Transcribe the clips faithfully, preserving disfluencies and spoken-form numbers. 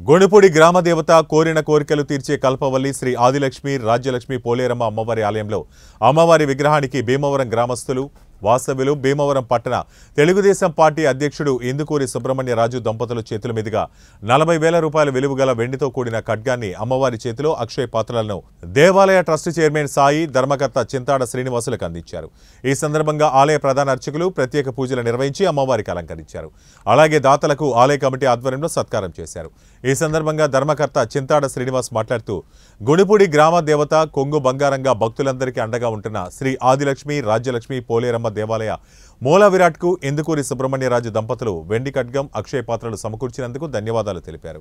గొణిపూడి గ్రామ దేవత కోరిన కోరికలు తీర్చే కల్పవల్లి శ్రీ ఆదిలక్ష్మి రాజ్యలక్ష్మి పోలేరమ్మ అమ్మవారి ఆలయంలో అమ్మవారి విగ్రహానికి భీమవరం గ్రామస్తులు వాస్తవ్యులు భీమవరం పట్టణ తెలుగుదేశం పార్టీ అధ్యక్షుడు ఇందుకూరి సుబ్రహ్మణ్యరాజు దంపతుల చేతుల మీదుగా నలభై వేల రూపాయల విలువగల వెండితో కూడిన ఖడ్గాన్ని అమ్మవారి చేతిలో అక్షయ పాత్రలను దేవాలయ ట్రస్ట్ చైర్మన్ సాయి ధర్మకర్త చింతాడ శ్రీనివాసులకు అందించారు। ఈ సందర్భంగా ఆలయ ప్రధాన అర్చకులు ప్రత్యేక పూజలు నిర్వహించి అమ్మవారికి అలంకరించారు। అలాగే దాతలకు ఆలయ కమిటీ ఆధ్వర్యంలో సత్కారం చేశారు। ఈ సందర్భంగా ధర్మకర్త చింతాడ శ్రీనివాస్ మాట్లాడుతూ గొణిపూడి గ్రామ దేవత కొంగు బంగారంగా భక్తులందరికీ అండగా ఉంటున్న శ్రీ ఆదిలక్ష్మి రాజ్యలక్ష్మి పోలేరమ్మ దేవాలయ మూల విరాట్ కు ఇందుకూరి సుబ్రహ్మణ్యరాజు దంపతులు వెండి ఖడ్గం అక్షయ పాత్రలు సమకూర్చినందుకు ధన్యవాదాలు తెలిపారు।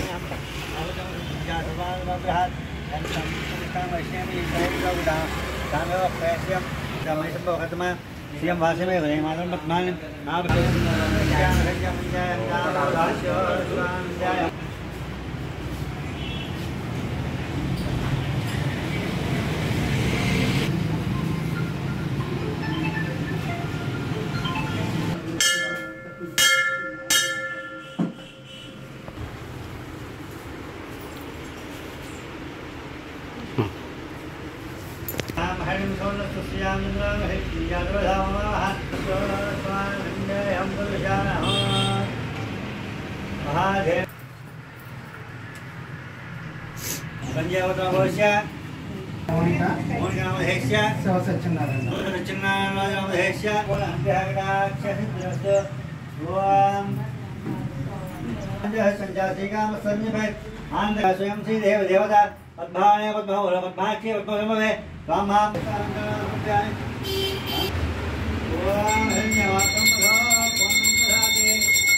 पद्भाने पद्मवल पद्माक्षी पद्मसमवे स्वाहा ओम हिरण्यवासं मधो ओम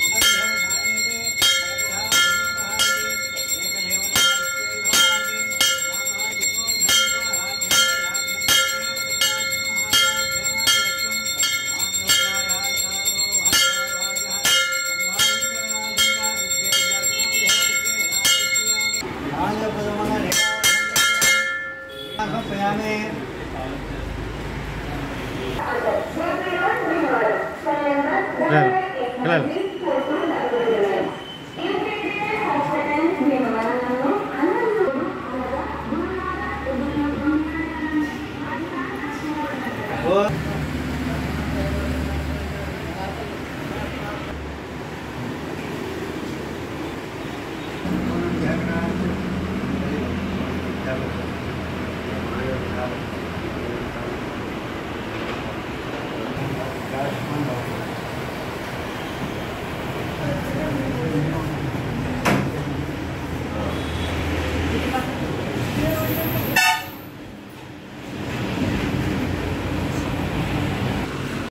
Claro, claro. Thank you.